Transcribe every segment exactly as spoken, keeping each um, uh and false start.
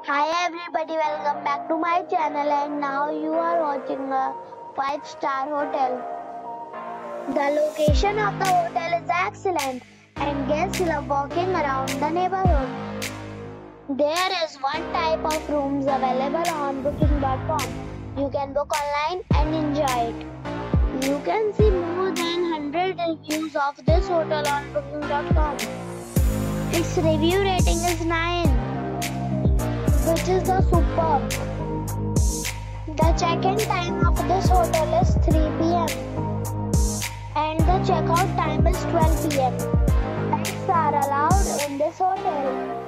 Hi everybody, welcome back to my channel and now you are watching a five star hotel. The location of the hotel is excellent and guests love walking around the neighborhood. There is one type of rooms available on booking dot com. You can book online and enjoy it. You can see more than one hundred reviews of this hotel on booking dot com. Its review rating is nine. Which is the superb. The check-in time of this hotel is three p m and the checkout time is twelve p m Pets are allowed in this hotel.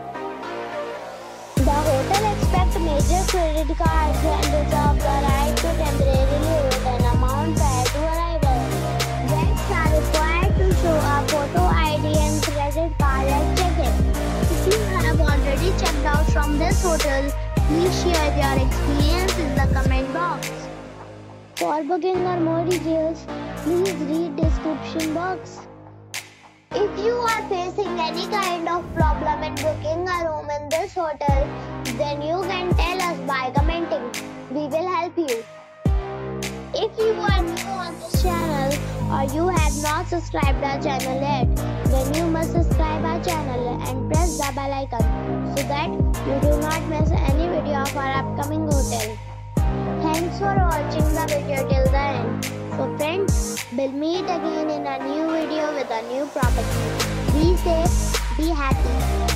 The hotel accepts major credit cards and reserves the right to temporarily hold an amount prior to arrival. Guests are required to show a photo I D and credit card at check-in. If you have already checked out from this hotel, please share your experience in the comment box. For booking or more details, please read description box. If you are facing any kind of problem in booking a room in this hotel, then you can tell us by commenting. We will help you. If you are new on this channel or you have not subscribed our channel yet, then you must subscribe our channel and press the bell icon so that you do not miss any video of our upcoming hotel. Thanks for watching the video till the end. So friends, we'll meet again in a new video with a new property. Be safe, be happy.